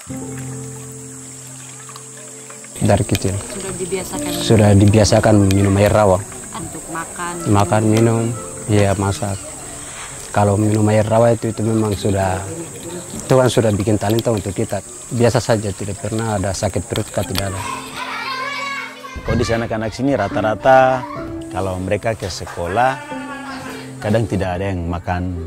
Dari kecil. Sudah dibiasakan minum air rawa. untuk makan. Makan, minum, ya masak. Kalau minum air rawa itu memang Tuhan sudah bikin talenta untuk kita. Biasa saja, tidak pernah ada sakit perut, tidak ada. Kondisi anak-anak sini rata-rata kalau mereka ke sekolah kadang tidak ada yang makan.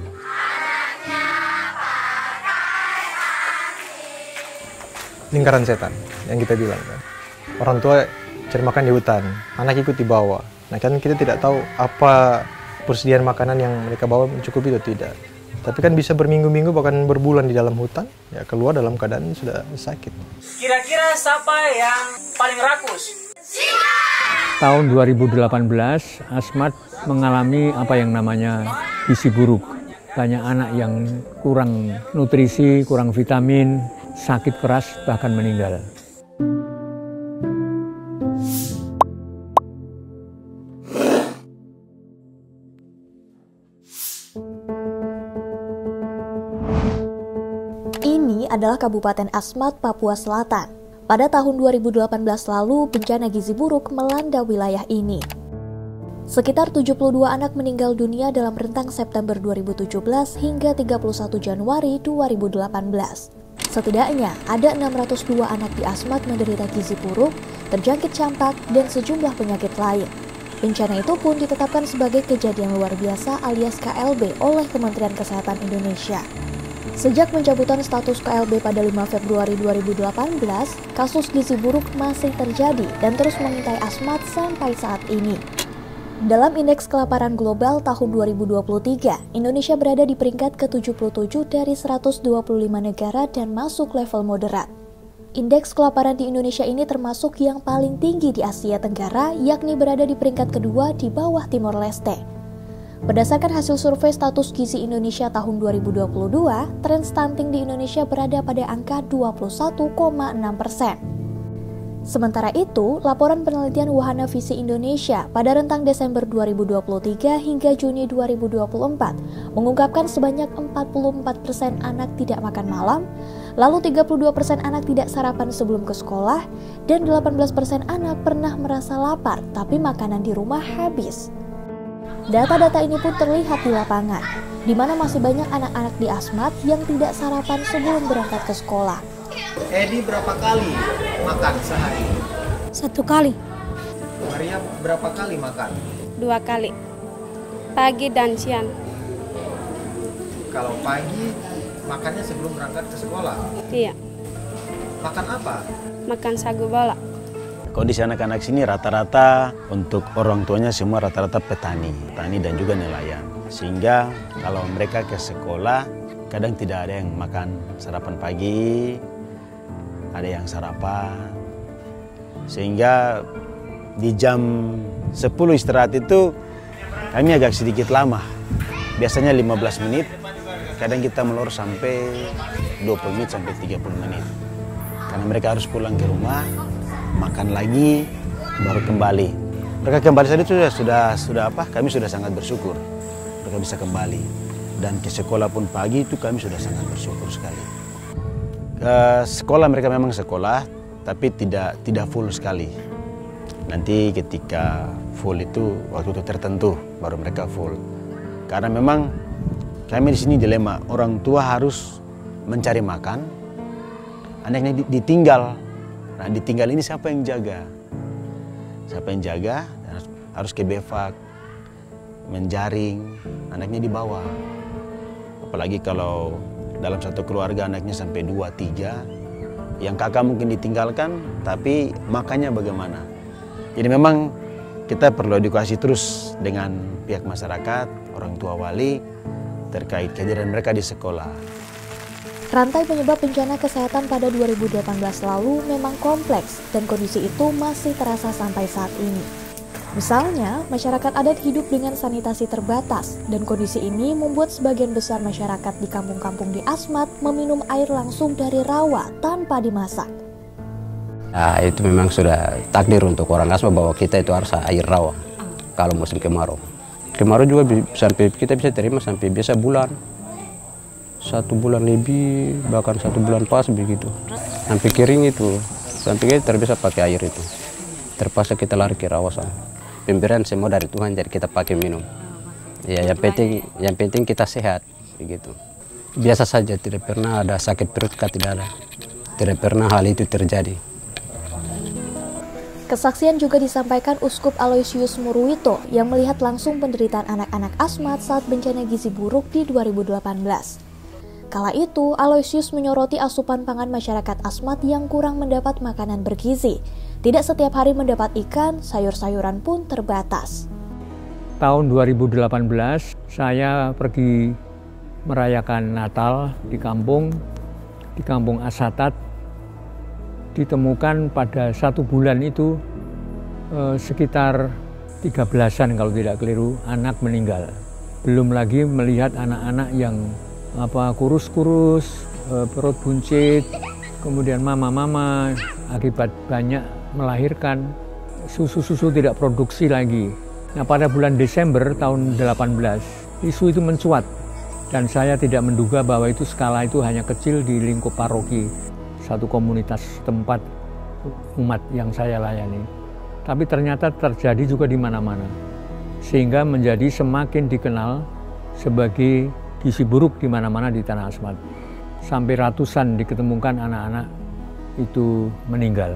Lingkaran setan yang kita bilang kan. Orang tua cari makan di hutan, anak ikut di bawah. Nah kan kita tidak tahu apa persediaan makanan yang mereka bawa mencukupi atau tidak. Tapi kan bisa berminggu-minggu bahkan berbulan di dalam hutan, ya keluar dalam keadaan sudah sakit. Kira-kira siapa yang paling rakus? Tahun 2018, Asmat mengalami apa yang namanya gizi buruk. Banyak anak yang kurang nutrisi, kurang vitamin, sakit keras, bahkan meninggal. Ini adalah Kabupaten Asmat, Papua Selatan. Pada tahun 2018 lalu, bencana gizi buruk melanda wilayah ini. Sekitar 72 anak meninggal dunia dalam rentang September 2017 hingga 31 Januari 2018. Setidaknya ada 602 anak di Asmat menderita gizi buruk, terjangkit campak, dan sejumlah penyakit lain. Bencana itu pun ditetapkan sebagai kejadian luar biasa alias KLB oleh Kementerian Kesehatan Indonesia. Sejak pencabutan status KLB pada 5 Februari 2018, kasus gizi buruk masih terjadi dan terus mengintai Asmat sampai saat ini. Dalam Indeks Kelaparan Global tahun 2023, Indonesia berada di peringkat ke-77 dari 125 negara dan masuk level moderat. Indeks kelaparan di Indonesia ini termasuk yang paling tinggi di Asia Tenggara, yakni berada di peringkat kedua di bawah Timor Leste. Berdasarkan hasil survei status gizi Indonesia tahun 2022, tren stunting di Indonesia berada pada angka 21,6%. Sementara itu, laporan penelitian Wahana Visi Indonesia pada rentang Desember 2023 hingga Juni 2024 mengungkapkan sebanyak 44% anak tidak makan malam, lalu 32% anak tidak sarapan sebelum ke sekolah, dan 18% anak pernah merasa lapar tapi makanan di rumah habis. Data-data ini pun terlihat di lapangan, di mana masih banyak anak-anak di Asmat yang tidak sarapan sebelum berangkat ke sekolah. Edi berapa kali makan sehari? 1 kali. Maria berapa kali makan? 2 kali. Pagi dan siang. Kalau pagi makannya sebelum berangkat ke sekolah? Iya. Makan apa? Makan sagu bola. Kondisi anak-anak sini rata-rata untuk orang tuanya semua rata-rata petani dan juga nelayan. Sehingga kalau mereka ke sekolah kadang tidak ada yang makan sarapan pagi, ada yang sarapan. Sehingga di jam 10 istirahat itu kami agak sedikit lama. Biasanya 15 menit, kadang kita melor sampai 20 menit sampai 30 menit. Karena mereka harus pulang ke rumah, makan lagi, baru kembali. Mereka kembali saja kami sudah sangat bersyukur. Mereka bisa kembali. Dan ke sekolah pun pagi itu kami sudah sangat bersyukur sekali. Sekolah mereka memang sekolah, tapi tidak full sekali. Nanti ketika full itu waktu itu tertentu baru mereka full. Karena memang kami di sini dilema, orang tua harus mencari makan, anaknya ditinggal. Nah, ditinggal ini siapa yang jaga? Siapa yang jaga? Harus ke bevak, menjaring, anaknya dibawa. Apalagi kalau dalam satu keluarga anaknya sampai 2-3, yang kakak mungkin ditinggalkan, tapi makannya bagaimana? Jadi memang kita perlu edukasi terus dengan pihak masyarakat, orang tua wali, terkait kehadiran mereka di sekolah. Rantai penyebab bencana kesehatan pada 2018 lalu memang kompleks dan kondisi itu masih terasa sampai saat ini. Misalnya, masyarakat adat hidup dengan sanitasi terbatas dan kondisi ini membuat sebagian besar masyarakat di kampung-kampung di Asmat meminum air langsung dari rawa tanpa dimasak. Nah, itu memang sudah takdir untuk orang Asmat bahwa kita itu harus air rawa kalau musim kemarau. Kemarau juga sampai kita bisa terima sampai biasa bulan. 1 bulan lebih, bahkan 1 bulan pas begitu. Sampai kering itu, sampai kita terbiasa pakai air itu. Terpaksa kita lari ke rawa sana. Pemberian semua dari Tuhan, jadi kita pakai minum. Ya, yang penting kita sehat, begitu. Biasa saja, tidak pernah ada sakit perut, tidak ada. Tidak pernah hal itu terjadi. Kesaksian juga disampaikan Uskup Aloysius Murwito yang melihat langsung penderitaan anak-anak asmat saat bencana gizi buruk di 2018. Kala itu, Aloysius menyoroti asupan pangan masyarakat asmat yang kurang mendapat makanan bergizi. Tidak setiap hari mendapat ikan, sayur-sayuran pun terbatas. Tahun 2018, saya pergi merayakan Natal di Kampung Asatat. Ditemukan pada 1 bulan itu sekitar 13-an kalau tidak keliru anak meninggal. Belum lagi melihat anak-anak yang kurus-kurus, perut buncit, kemudian mama-mama akibat banyak melahirkan, susu-susu tidak produksi lagi. Nah, pada bulan Desember tahun 18 isu itu mencuat dan saya tidak menduga bahwa itu skala itu hanya kecil di lingkup paroki satu komunitas tempat umat yang saya layani. Tapi ternyata terjadi juga di mana-mana. Sehingga menjadi semakin dikenal sebagai gizi buruk di mana-mana di Tanah Asmat. Sampai ratusan diketemukan anak-anak itu meninggal.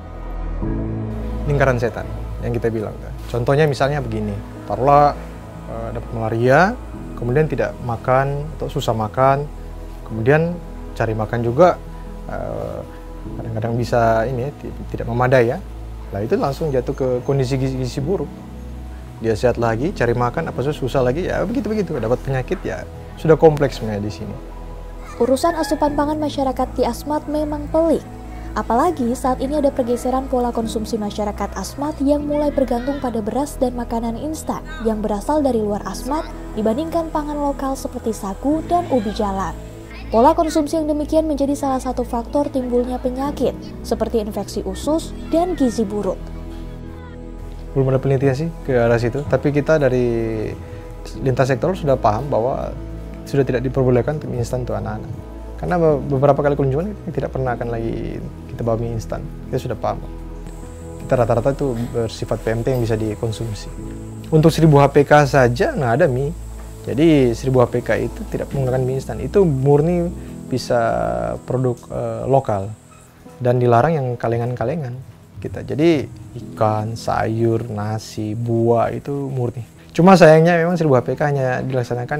Lingkaran setan yang kita bilang. Contohnya misalnya begini, taruhlah dapat malaria, kemudian tidak makan atau susah makan, kemudian cari makan juga kadang-kadang bisa tidak memadai ya. Lah itu langsung jatuh ke kondisi gizi buruk. Dia sehat lagi, cari makan apa susah lagi ya begitu dapat penyakit ya sudah kompleks sebenarnya di sini. Urusan asupan pangan masyarakat di Asmat memang pelik. Apalagi saat ini ada pergeseran pola konsumsi masyarakat Asmat yang mulai bergantung pada beras dan makanan instan yang berasal dari luar Asmat dibandingkan pangan lokal seperti sagu dan ubi jalar. Pola konsumsi yang demikian menjadi salah satu faktor timbulnya penyakit seperti infeksi usus dan gizi buruk. Belum ada penelitian sih ke arah situ, tapi kita dari lintas sektor sudah paham bahwa sudah tidak diperbolehkan untuk mie instan untuk anak-anak. Karena beberapa kali kunjungan tidak pernah akan lagi kita bawa mie instan, kita sudah paham. Kita rata-rata itu bersifat PMT yang bisa dikonsumsi. Untuk 1000 HPK saja nggak ada mie. Jadi 1000 HPK itu tidak menggunakan mie instan, itu murni bisa produk lokal dan dilarang yang kalengan-kalengan kita. Jadi ikan, sayur, nasi, buah itu murni. Cuma sayangnya memang 1000 HPK hanya dilaksanakan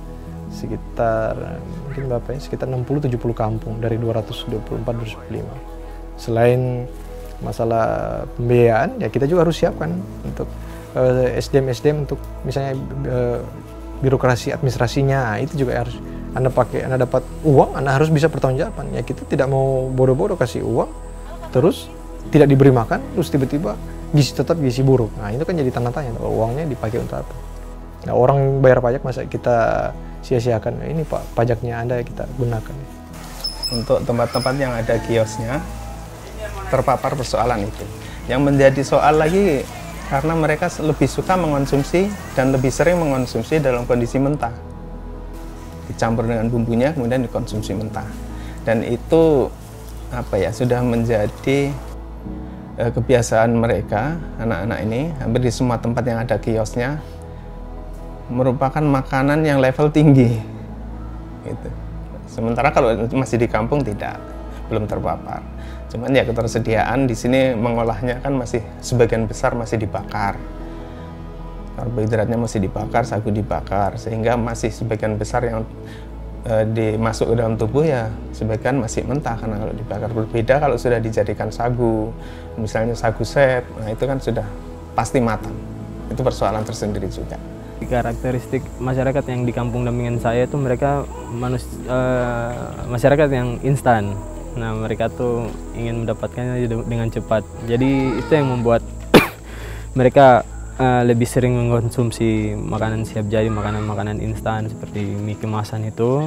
sekitar mungkin sekitar 60-70 kampung dari 224-225. Selain masalah pembiayaan, ya kita juga harus siapkan untuk SDM untuk misalnya birokrasi administrasinya, itu juga harus Anda dapat uang, Anda harus bisa pertanggungjawaban. Ya kita tidak mau bodoh-bodoh kasih uang, terus tidak diberi makan, terus tiba-tiba tetap gizi buruk. Nah itu kan jadi tanda tanya, uangnya dipakai untuk apa? Nah orang bayar pajak masa kita sia-siakan, ini Pak pajaknya Anda kita gunakan. Untuk tempat-tempat yang ada kiosnya terpapar persoalan itu. Yang menjadi soal lagi karena mereka lebih suka mengonsumsi dan lebih sering mengonsumsi dalam kondisi mentah. Dicampur dengan bumbunya kemudian dikonsumsi mentah. Dan itu sudah menjadi kebiasaan mereka, anak-anak ini, hampir di semua tempat yang ada kiosnya merupakan makanan yang level tinggi. Gitu. Sementara kalau masih di kampung belum terpapar. Cuman ya ketersediaan di sini mengolahnya kan masih sebagian besar masih dibakar. Karbohidratnya masih dibakar, sagu dibakar, sehingga masih sebagian besar yang dimasuk ke dalam tubuh ya sebagian masih mentah karena kalau dibakar. Berbeda kalau sudah dijadikan sagu, misalnya sagu set, nah itu kan sudah pasti matang. Itu persoalan tersendiri juga. Karakteristik masyarakat yang di kampung dampingan saya itu mereka masyarakat yang instan. Nah mereka tuh ingin mendapatkannya dengan cepat. Jadi itu yang membuat mereka lebih sering mengkonsumsi makanan siap jadi, makanan-makanan instan seperti mie kemasan itu.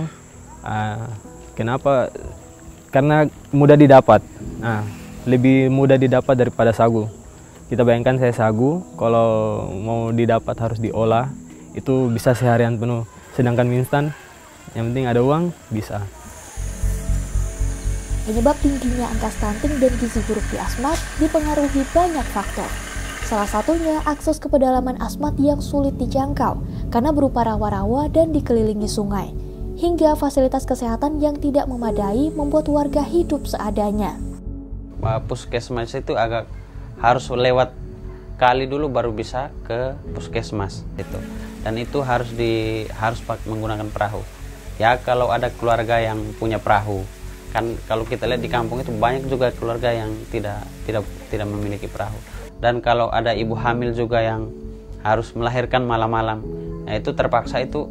Kenapa? Karena mudah didapat. Nah, lebih mudah didapat daripada sagu. Kita bayangkan saya sagu, kalau mau didapat harus diolah, itu bisa seharian penuh. Sedangkan mie instan, yang penting ada uang, bisa. Penyebab tingginya angka stunting dan gizi buruk di Asmat dipengaruhi banyak faktor. Salah satunya akses ke pedalaman Asmat yang sulit dijangkau karena berupa rawa-rawa dan dikelilingi sungai, hingga fasilitas kesehatan yang tidak memadai membuat warga hidup seadanya. Puskesmas itu agak harus lewat kali dulu baru bisa ke puskesmas itu, dan itu harus menggunakan perahu. Ya kalau ada keluarga yang punya perahu, kan kalau kita lihat di kampung itu banyak juga keluarga yang tidak memiliki perahu. Dan kalau ada ibu hamil juga yang harus melahirkan malam-malam, nah itu terpaksa itu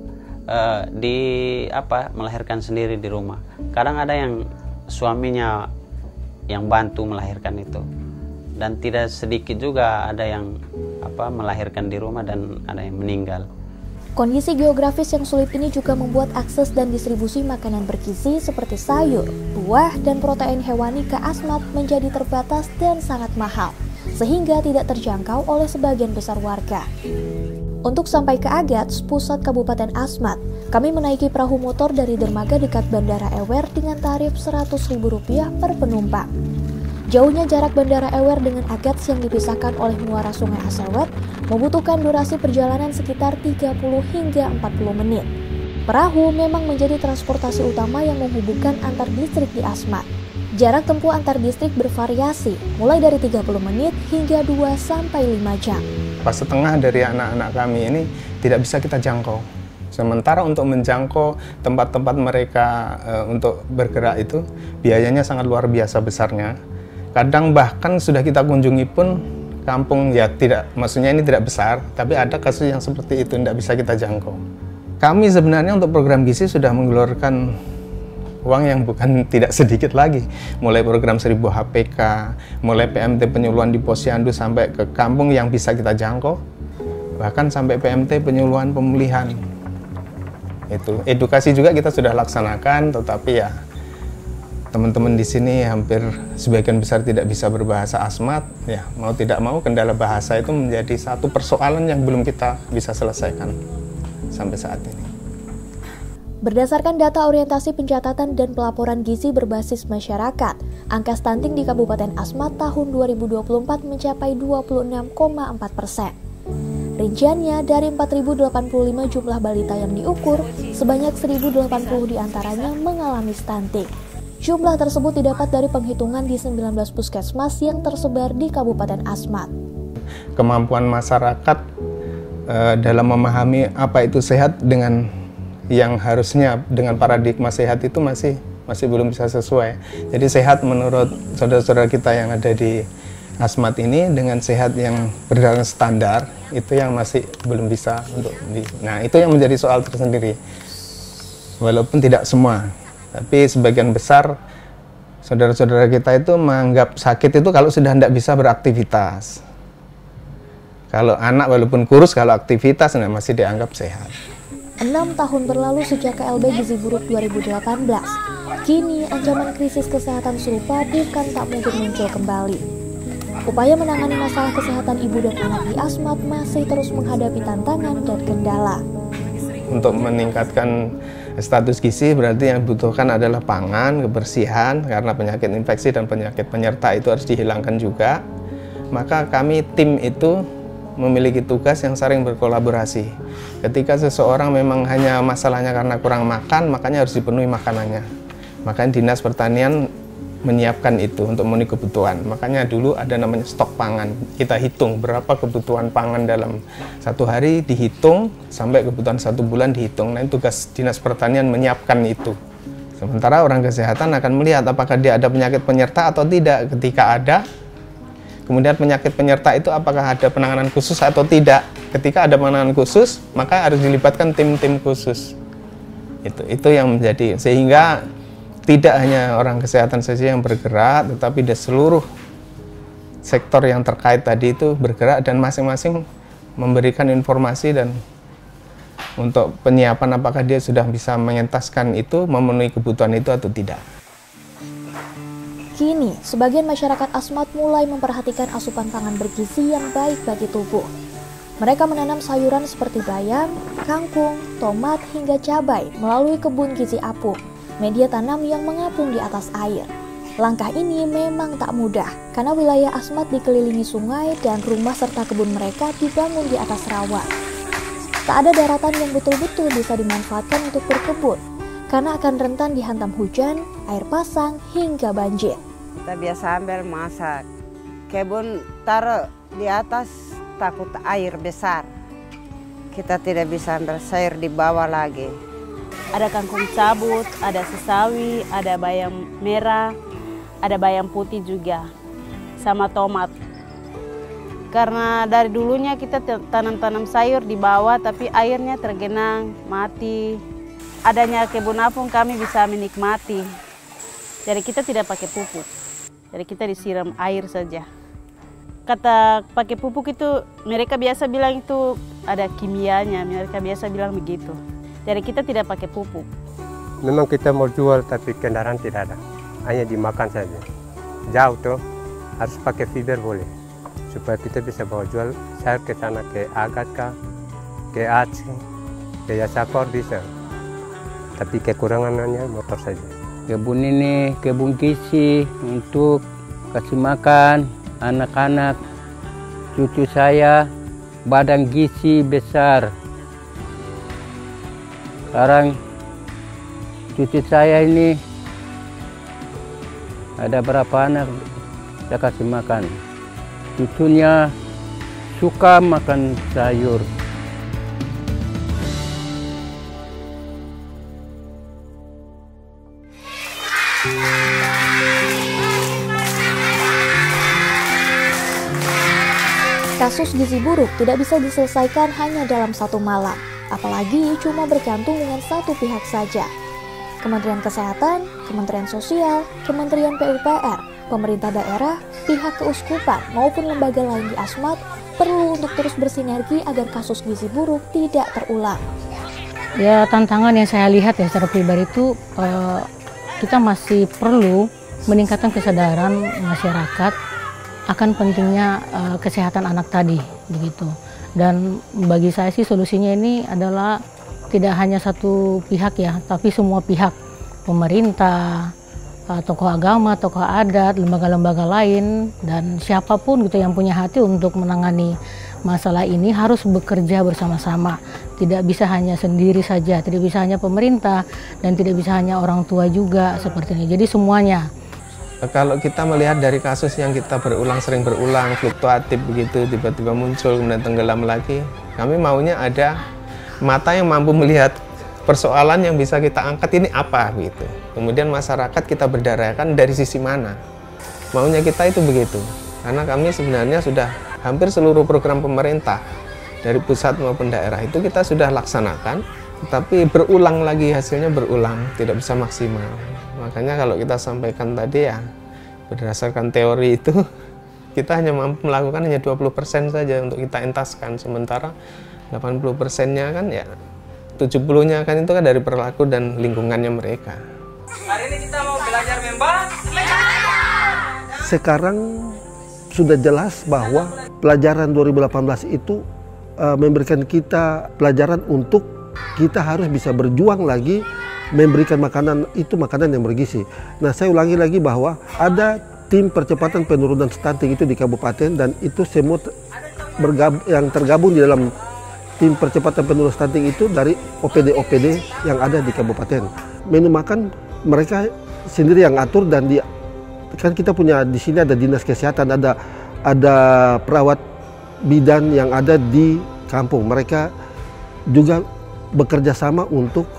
melahirkan sendiri di rumah. Kadang ada yang suaminya yang bantu melahirkan itu, dan tidak sedikit juga ada yang melahirkan di rumah dan ada yang meninggal. Kondisi geografis yang sulit ini juga membuat akses dan distribusi makanan bergizi seperti sayur, buah, dan protein hewani ke Asmat menjadi terbatas dan sangat mahal, sehingga tidak terjangkau oleh sebagian besar warga. Untuk sampai ke Agats, pusat Kabupaten Asmat, kami menaiki perahu motor dari dermaga dekat Bandara Ewer dengan tarif Rp100.000 per penumpang. Jauhnya jarak Bandara Ewer dengan Agats yang dipisahkan oleh muara Sungai Asewet membutuhkan durasi perjalanan sekitar 30 hingga 40 menit. Perahu memang menjadi transportasi utama yang menghubungkan antar distrik di Asmat. Jarak tempuh antar distrik bervariasi, mulai dari 30 menit hingga 2-5 jam. Pas setengah dari anak-anak kami ini tidak bisa kita jangkau. Sementara untuk menjangkau tempat-tempat mereka untuk bergerak itu biayanya sangat luar biasa besarnya. Kadang bahkan sudah kita kunjungi pun kampung ya maksudnya ini tidak besar, tapi ada kasus yang seperti itu tidak bisa kita jangkau. Kami sebenarnya untuk program gizi sudah mengeluarkan uang yang bukan tidak sedikit lagi, mulai program 1000 HPK, mulai PMT penyuluhan di posyandu sampai ke kampung yang bisa kita jangkau, bahkan sampai PMT penyuluhan pemulihan. Itu edukasi juga kita sudah laksanakan, tetapi ya teman-teman di sini hampir sebagian besar tidak bisa berbahasa Asmat, ya mau tidak mau kendala bahasa itu menjadi satu persoalan yang belum kita bisa selesaikan sampai saat ini. Berdasarkan data orientasi pencatatan dan pelaporan gizi berbasis masyarakat, angka stunting di Kabupaten Asmat tahun 2024 mencapai 26,4%. Rinciannya, dari 4.085 jumlah balita yang diukur, sebanyak 1.080 diantaranya mengalami stunting. Jumlah tersebut didapat dari penghitungan di 19 puskesmas yang tersebar di Kabupaten Asmat. Kemampuan masyarakat dalam memahami apa itu sehat dengan yang harusnya dengan paradigma sehat itu masih belum bisa sesuai. Jadi sehat menurut saudara-saudara kita yang ada di Asmat ini dengan sehat yang berdasarkan standar itu yang masih belum bisa nah itu yang menjadi soal tersendiri. Walaupun tidak semua, tapi sebagian besar saudara-saudara kita itu menganggap sakit itu kalau sudah tidak bisa beraktivitas. Kalau anak walaupun kurus, kalau aktivitas masih dianggap sehat. 6 tahun berlalu sejak KLB Gizi Buruk 2018. Kini ancaman krisis kesehatan serupa bukan tak mungkin muncul kembali. Upaya menangani masalah kesehatan ibu dan anak di Asmat masih terus menghadapi tantangan dan kendala. Untuk meningkatkan status gizi berarti yang dibutuhkan adalah pangan, kebersihan, karena penyakit infeksi dan penyakit penyerta itu harus dihilangkan juga. Maka kami tim itu memiliki tugas yang saling berkolaborasi. Ketika seseorang memang hanya masalahnya karena kurang makan, makanya harus dipenuhi makanannya. Makanya Dinas Pertanian menyiapkan itu untuk memenuhi kebutuhan. Makanya dulu ada namanya stok pangan. Kita hitung berapa kebutuhan pangan dalam satu hari, dihitung sampai kebutuhan 1 bulan dihitung. Nah, tugas Dinas Pertanian menyiapkan itu. Sementara orang kesehatan akan melihat apakah dia ada penyakit penyerta atau tidak. Ketika ada, kemudian penyakit penyerta itu apakah ada penanganan khusus atau tidak. Ketika ada penanganan khusus, maka harus dilibatkan tim-tim khusus. Itu yang menjadi, sehingga tidak hanya orang kesehatan saja yang bergerak, tetapi di seluruh sektor yang terkait tadi itu bergerak dan masing-masing memberikan informasi dan untuk penyiapan apakah dia sudah bisa mengentaskan itu, memenuhi kebutuhan itu atau tidak. Kini, sebagian masyarakat Asmat mulai memperhatikan asupan pangan bergizi yang baik bagi tubuh. Mereka menanam sayuran seperti bayam, kangkung, tomat, hingga cabai melalui kebun gizi apung, media tanam yang mengapung di atas air. Langkah ini memang tak mudah, karena wilayah Asmat dikelilingi sungai dan rumah serta kebun mereka dibangun di atas rawa. Tak ada daratan yang betul-betul bisa dimanfaatkan untuk berkebun, karena akan rentan dihantam hujan, air pasang, hingga banjir. Kita biasa ambil masak. Kebun taruh di atas takut air besar. Kita tidak bisa ambil sayur di bawah lagi. Ada kangkung cabut, ada sesawi, ada bayam merah, ada bayam putih juga, sama tomat. Karena dari dulunya kita tanam-tanam sayur di bawah, tapi airnya tergenang, mati. Adanya kebun apung kami bisa menikmati. Jadi kita tidak pakai pupuk. Jadi kita disiram air saja. Kata pakai pupuk itu, mereka biasa bilang itu ada kimianya, mereka biasa bilang begitu. Jadi kita tidak pakai pupuk. Memang kita mau jual tapi kendaraan tidak ada, hanya dimakan saja. Jauh tuh, harus pakai feeder boleh, supaya kita bisa bawa jual sayur ke sana, ke Agatka, ke Aceh, ke Yasakor bisa. Tapi kekurangannya motor saja. Kebun ini kebun gizi untuk kasih makan anak-anak cucu saya, badan gizi besar. Sekarang cucu saya ini ada berapa anak saya kasih makan. Cucunya suka makan sayur. Kasus gizi buruk tidak bisa diselesaikan hanya dalam satu malam, apalagi cuma bergantung dengan satu pihak saja. Kementerian Kesehatan, Kementerian Sosial, Kementerian PUPR, pemerintah daerah, pihak keuskupan maupun lembaga lain di Asmat perlu untuk terus bersinergi agar kasus gizi buruk tidak terulang. Ya, tantangan yang saya lihat ya secara pribadi itu kita masih perlu meningkatkan kesadaran masyarakat akan pentingnya kesehatan anak tadi, begitu. Dan bagi saya sih solusinya ini adalah tidak hanya satu pihak ya, tapi semua pihak, pemerintah, tokoh agama, tokoh adat, lembaga-lembaga lain, dan siapapun gitu yang punya hati untuk menangani masalah ini harus bekerja bersama-sama. Tidak bisa hanya sendiri saja, tidak bisa hanya pemerintah, dan tidak bisa hanya orang tua juga seperti ini. Jadi semuanya. Kalau kita melihat dari kasus yang kita sering berulang, fluktuatif begitu, tiba-tiba muncul, kemudian tenggelam lagi, kami maunya ada mata yang mampu melihat persoalan yang bisa kita angkat ini apa gitu. Kemudian masyarakat kita berdayakan dari sisi mana. Maunya kita itu begitu. Karena kami sebenarnya sudah hampir seluruh program pemerintah dari pusat maupun daerah itu kita sudah laksanakan, tapi berulang lagi, hasilnya berulang, tidak bisa maksimal. Makanya kalau kita sampaikan tadi ya, berdasarkan teori itu, kita hanya mampu melakukan hanya 20% saja untuk kita entaskan. Sementara 80%-nya kan ya, 70-nya kan itu kan dari perilaku dan lingkungannya mereka. Hari ini kita mau belajar membaca. Sekarang sudah jelas bahwa pelajaran 2018 itu memberikan kita pelajaran untuk kita harus bisa berjuang lagi memberikan makanan itu makanan yang bergizi. Nah, saya ulangi lagi bahwa ada tim percepatan penurunan stunting itu di kabupaten, dan itu semua yang tergabung di dalam tim percepatan penurunan stunting itu dari OPD-OPD yang ada di kabupaten. Menu makan mereka sendiri yang atur, dan kan kita punya di sini ada dinas kesehatan, ada perawat bidan yang ada di kampung. Mereka juga bekerja sama untuk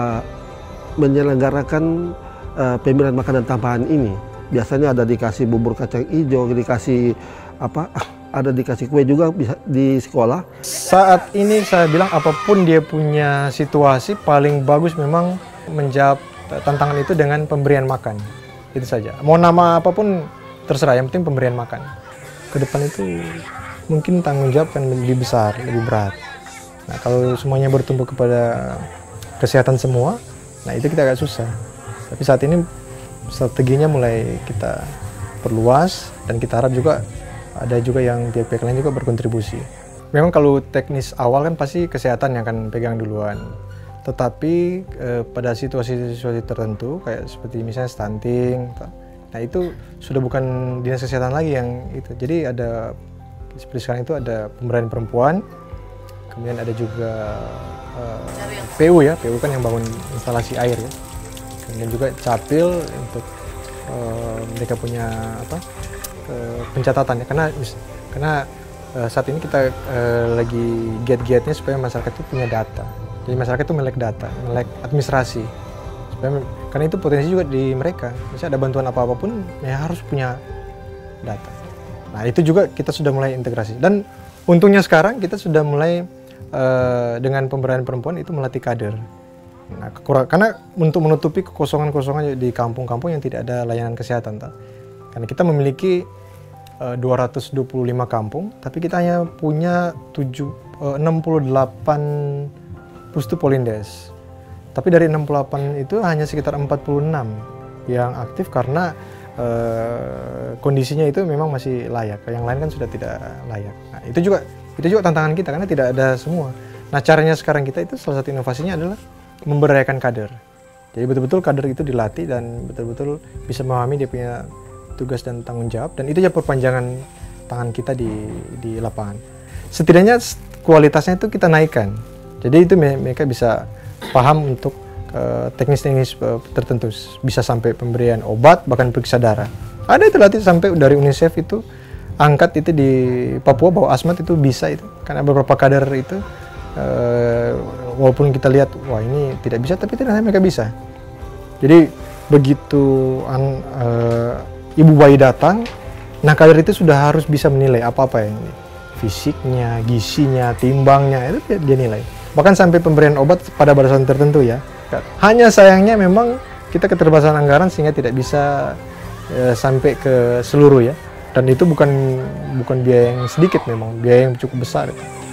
menyelenggarakan pemberian makanan tambahan ini. Biasanya ada dikasih bubur kacang hijau, dikasih ada dikasih kue juga bisa di sekolah. Saat ini saya bilang apapun dia punya situasi, paling bagus memang menjawab tantangan itu dengan pemberian makan. Itu saja. Mau nama apapun terserah, yang penting pemberian makan. Ke depan itu mungkin tanggung jawab kan lebih besar, lebih berat. Nah, kalau semuanya bertumbuh kepada kesehatan semua, nah itu kita agak susah. Tapi saat ini strateginya mulai kita perluas, dan kita harap juga ada juga yang pihak-pihak lain juga berkontribusi. Memang kalau teknis awal kan pasti kesehatan yang akan pegang duluan. Tetapi pada situasi-situasi tertentu kayak seperti misalnya stunting, kita Nah itu sudah bukan dinas kesehatan lagi yang itu. Jadi ada seperti sekarang itu ada pemberdayaan perempuan, kemudian ada juga PU ya, PU kan yang bangun instalasi air ya. Kemudian juga Capil untuk mereka punya pencatatan ya, karena saat ini kita lagi giat-giatnya supaya masyarakat itu punya data. Jadi masyarakat itu melek data, melek administrasi. Karena itu potensi juga di mereka. Misalnya ada bantuan apa-apapun, ya harus punya data. Nah itu juga kita sudah mulai integrasi. Dan untungnya sekarang kita sudah mulai dengan pemberdayaan perempuan itu melatih kader. Nah, karena untuk menutupi kekosongan-kosongan di kampung-kampung yang tidak ada layanan kesehatan. Karena kita memiliki 225 kampung, tapi kita hanya punya 68 Pustu Polindes. Tapi dari 68 itu hanya sekitar 46 yang aktif karena kondisinya itu memang masih layak. Yang lain kan sudah tidak layak. Nah, itu juga tantangan kita karena tidak ada semua. Nah, caranya sekarang kita itu salah satu inovasinya adalah memberdayakan kader. Jadi betul-betul kader itu dilatih dan betul-betul bisa memahami dia punya tugas dan tanggung jawab, dan itu ya perpanjangan tangan kita di lapangan. Setidaknya kualitasnya itu kita naikkan. Jadi itu mereka bisa paham untuk teknis-teknis tertentu, bisa sampai pemberian obat, bahkan periksa darah. Ada itu latih sampai dari UNICEF itu angkat itu di Papua bahwa asmat itu bisa itu, karena beberapa kader itu walaupun kita lihat wah ini tidak bisa, tapi ternyata mereka bisa. Jadi begitu ibu bayi datang, nah kader itu sudah harus bisa menilai apa-apa yang fisiknya, gisinya, timbangnya itu dia nilai. Bahkan sampai pemberian obat pada batasan tertentu ya. Hanya sayangnya memang kita keterbatasan anggaran sehingga tidak bisa sampai ke seluruh ya. Dan itu bukan biaya yang sedikit, memang biaya yang cukup besar.